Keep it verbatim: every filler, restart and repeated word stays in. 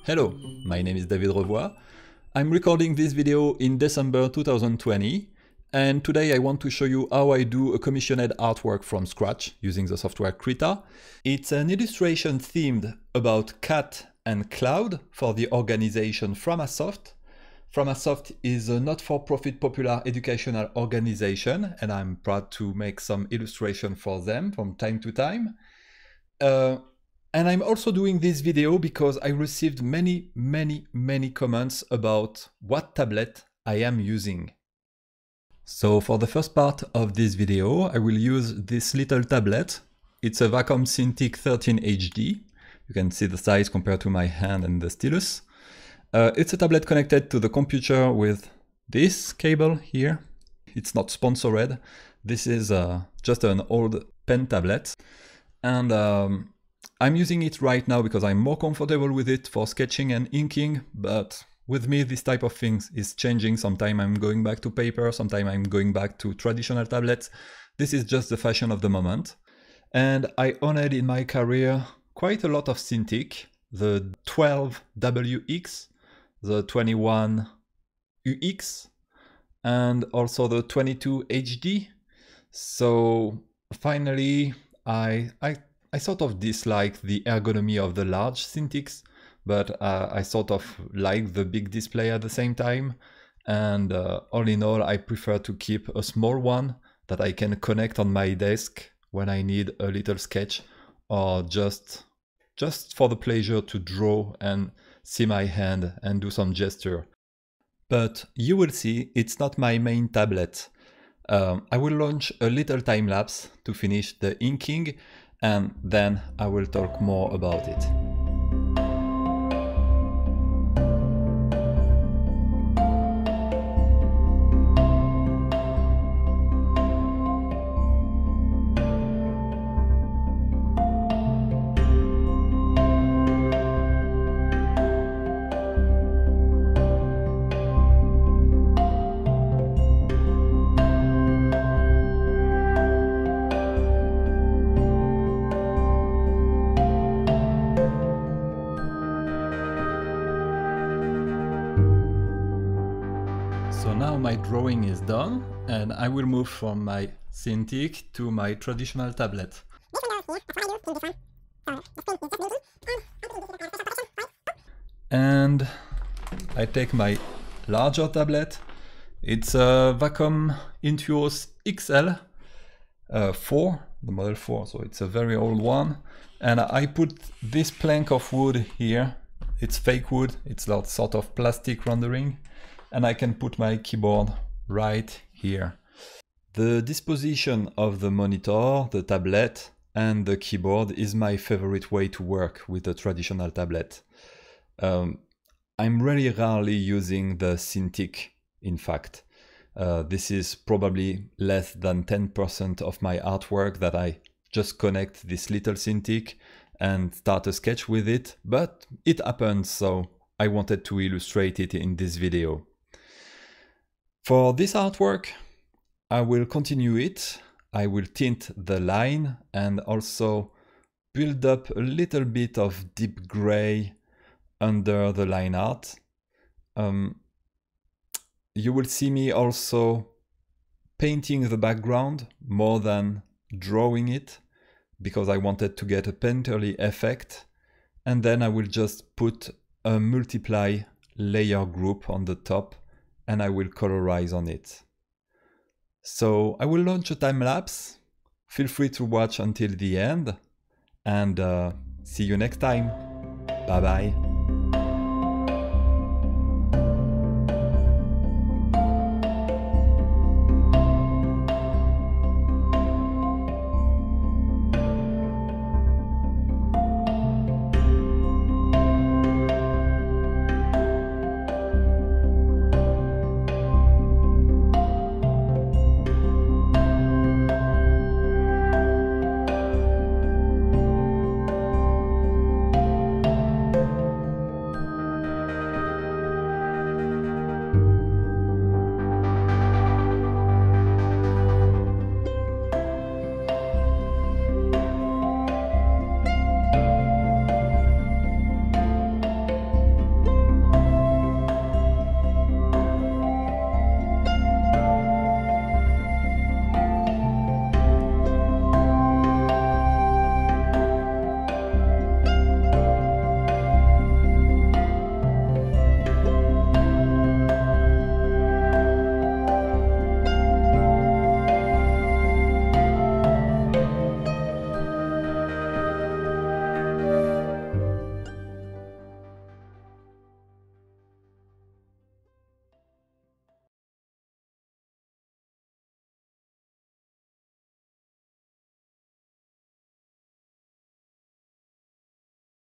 Hello, my name is David Revoy. I'm recording this video in December two thousand twenty, and today I want to show you how I do a commissioned artwork from scratch using the software Krita. It's an illustration themed about cat and cloud for the organization Framasoft. Framasoft is a not-for-profit popular educational organization, and I'm proud to make some illustration for them from time to time. Uh, And I'm also doing this video because I received many, many, many comments about what tablet I am using. So for the first part of this video, I will use this little tablet. It's a Wacom Cintiq thirteen H D. You can see the size compared to my hand and the stylus. Uh, it's a tablet connected to the computer with this cable here. It's not sponsored. This is uh, just an old pen tablet. And um, I'm using it right now because I'm more comfortable with it for sketching and inking, but with me this type of things is changing. Sometimes I'm going back to paper, sometimes I'm going back to traditional tablets. This is just the fashion of the moment. And I owned in my career quite a lot of Cintiq, the twelve W X, the twenty-one U X, and also the twenty-two H D. So finally I, I I sort of dislike the ergonomy of the large Cintiqs, but uh, I sort of like the big display at the same time. And uh, all in all, I prefer to keep a small one that I can connect on my desk when I need a little sketch, or just, just for the pleasure to draw and see my hand and do some gesture. But you will see, it's not my main tablet. Um, I will launch a little time lapse to finish the inking, and then I will talk more about it. So now my drawing is done, and I will move from my Cintiq to my traditional tablet. And I take my larger tablet. It's a Wacom Intuos X L uh, four, the model four, so it's a very old one. And I put this plank of wood here. It's fake wood, it's a sort of plastic rendering. And I can put my keyboard right here. The disposition of the monitor, the tablet, and the keyboard is my favorite way to work with a traditional tablet. Um, I'm really rarely using the Cintiq, in fact. Uh, this is probably less than ten percent of my artwork that I just connect this little Cintiq and start a sketch with it, but it happens, so I wanted to illustrate it in this video. For this artwork, I will continue it. I will tint the line and also build up a little bit of deep gray under the line art. Um, you will see me also painting the background more than drawing it, because I wanted to get a painterly effect. And then I will just put a multiply layer group on the top, and I will colorize on it. So I will launch a time lapse. Feel free to watch until the end, and uh, see you next time. Bye bye.